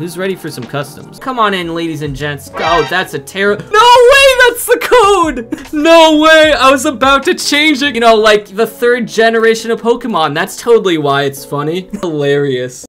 Who's ready for some customs? Come on in, ladies and gents. Oh, that's a terror. No way, that's the code. No way, I was about to change it. You know, like the 3rd generation of Pokemon. That's totally why it's funny. Hilarious.